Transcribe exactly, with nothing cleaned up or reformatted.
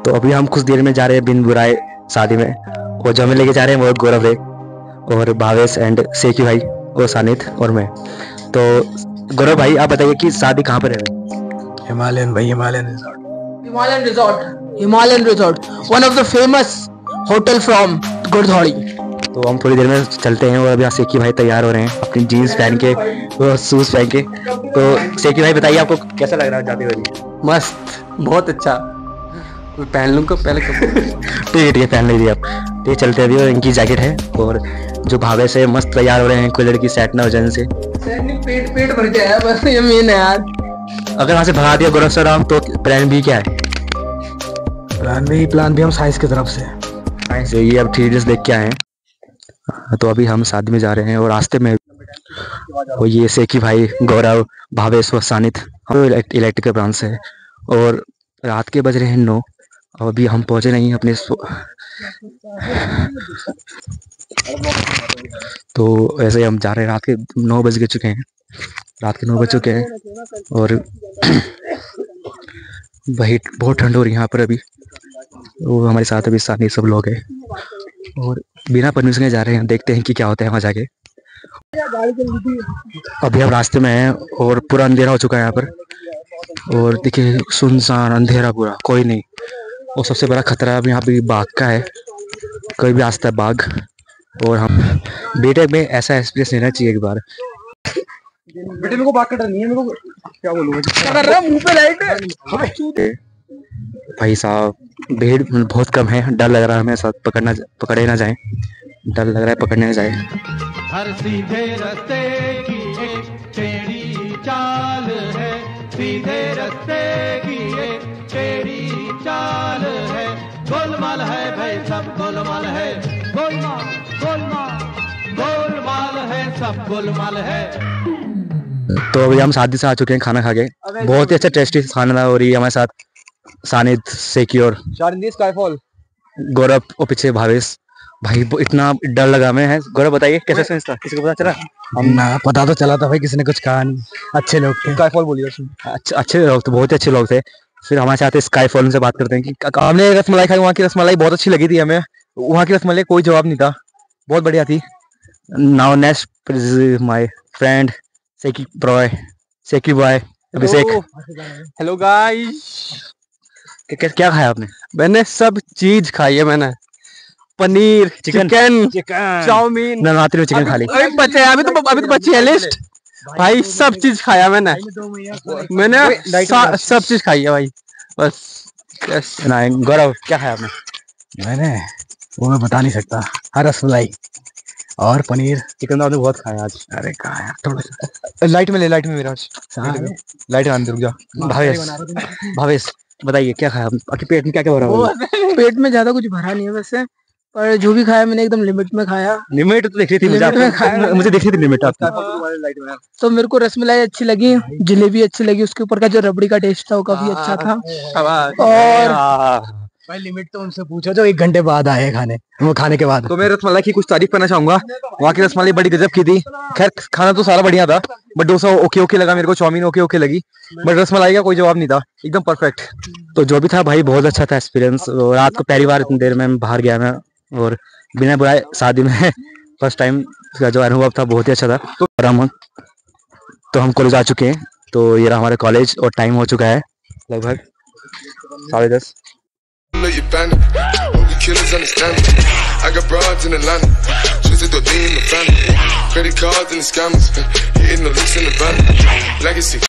तो अभी हम कुछ देर में जा रहे हैं बिन बुलाए शादी में, और जो हमें लेके जा रहे हैं वो गौरव है और भावेश एंड सेकी भाई और सानित और मैं। तो गौरव भाई आप बताइए कि शादी कहाँ पर है? हिमालयन भाई, Himalayan resort. Himalayan resort Himalayan resort one of the famous hotel from Gudhauri. तो हम थोड़ी देर में चलते हैं और अभी यहाँ सेकी भाई तैयार हो रहे हैं अपनी जीन्स पहन के और शूज पहन के। तो सेकी भाई बताइए आपको कैसा लग रहा है जाते हुए? मस्त, बहुत अच्छा। पहन लूँ कब पहले कब ठीक है ठीक है पहन लीजिए आप। ठीक है चलते अभी, और इनकी जैकेट है और जो भावे से मस्त तैयार हो रहे हैं, कोई लड़की सेट ना हो जाने से। पेट पेट भर गया बस, ये मेन है यार। अगर वहाँ से भगा दिया गौरव सर आप तो प्लान भी क्या है? प्लान भी प्लान भी हम साइंस की तरफ से साइंस से ये अब थ्री इडियट्स देख के आए हैं। तो अभी हम शादी में जा रहे हैं और रास्ते में वो ये सेकी भाई, गौरव, भावेश व सानित, हम इलेक्ट्रिकल ब्रांच से है और रात के बज रहे हैं नौ। और अभी हम पहुंचे नहीं अपने। तो ऐसे हम जा रहे हैं, रात के नौ बज के चुके हैं, रात के नौ बज चुके हैं और भाई बहुत ठंड हो रही है यहाँ पर अभी। वो हमारे साथ अभी साथ सब लोग हैं और बिना परमिशन के जा रहे हैं, देखते हैं कि क्या होता है वहाँ जाके। अभी हम रास्ते में हैं और पूरा अंधेरा हो चुका है यहाँ पर, और देखिए सुनसान अंधेरा पूरा, कोई नहीं। और सबसे बड़ा खतरा अब यहाँ पे बाघ का है, कोई भी आस्ता है बाघ। और हम बेटे में ऐसा एक्सपीरियंस लेना चाहिए एक बार। बेटे मेरे को बात कर नहीं है, मेरे को क्या बोलूं, क्या कर रहा है? मुंह पे लाइट है भाई साहब। भीड़ बहुत कम है, डर लग रहा है हमें साथ पकड़ना पकड़े ना जाए, डर लग रहा है पकड़ने ना जाए। हर सीधे रास्ते की एक टेढ़ी चाल है, सीधे रास्ते की एक टेढ़ी चाल है, गोलमाल है भाई सब गोलमाल है, गोलमाल गोलमाल गोलमाल है सब गोलमाल है। तो अभी हम शादी से आ चुके हैं खाना खा के, बहुत ही अच्छा टेस्टी खाना हो रही है हमारे साथ सानित, सेकी और स्काईफॉल, गौरव और पीछे भावेश। भाई इतना डर लगा हमें है। गौरव बताइए कैसा सेंस था, किसी को पता चला? हम ना पता तो चला था भाई, किसी ने कुछ कहा नहीं। अच्छे लोग थे, स्काईफॉल बोलिए। अच्छे अच्छे लोग थे, बहुत अच्छे लोग थे। फिर हमारे साथ स्काईफॉल से बात करते हैं कि हमने रसमलाई खाई, वहाँ की रसमलाई बहुत अच्छी लगी थी हमें। वहाँ की रसमलाई कोई जवाब नहीं था, बहुत बढ़िया थी। नाउ नेक्स्ट माय फ्रेंड सेकी ब्रॉय, सेकी बॉय अभिषेक। Hello guys. क्या क्या खाया आपने? मैंने सब चीज खाई है, मैंने paneer, chicken, chicken, chow mein, Navratri में चिकन खा ली। अभी बचे अभी तो अभी तो बची है लिस्ट भाई। सब चीज खाया मैंने, मैंने सब चीज खाई है भाई बस। गौरव क्या खाया आपने? मैंने वो मैं बता नहीं सकता। हर रसमलाई और पनीर, चिकन तो आपने बहुत खाया आज। अरे कहा यार, थोड़ा सा लाइट में ले, लाइट में मेरा लाइट में रुक जा। भावेश भावेश बताइए क्या खाया आपके? पेट में क्या क्या भरा हुआ है? पेट में ज्यादा कुछ भरा नहीं है वैसे, पर जो भी खाया मैंने एकदम लिमिट में खाया। लिमिट तो देख रही थी मुझे, मुझे देख रही थी लिमिट आपकी। तो मेरे को रसमलाई अच्छी लगी, जलेबी अच्छी लगी, उसके ऊपर का जो रबड़ी का टेस्ट था वो काफी अच्छा था। और भाई लिमिट तो उनसे पूछो जो एक घंटे बाद आए खाने, वो खाने के बाद। तो मैं रसमलाई की कुछ तारीफ करना चाहूंगा। वहाँ की रसमलाई बड़ी गजब की थी। खैर खाना तो सारा बढ़िया था, बट डोसा ओके ओके लगा मेरे को, चाउमीन ओके ओके लगी, बट रसमलाई का कोई जवाब नहीं था, एकदम परफेक्ट। तो जो भी था भाई बहुत अच्छा था एक्सपीरियंस। रात को पहली बार इतनी देर में बाहर गया मैं, और बिना बुलाए शादी में फर्स्ट टाइम का जो अनुभव था बहुत ही अच्छा था। तो हम तो हम कॉलेज आ चुके हैं। तो ये रहा हमारे कॉलेज और टाइम हो चुका है लगभग साढ़े दस। Know you bandit, all the killers understand it. I got broads in Atlanta, just to do in the family. Credit cards and the scammers, hitting the licks in the van. Legacy.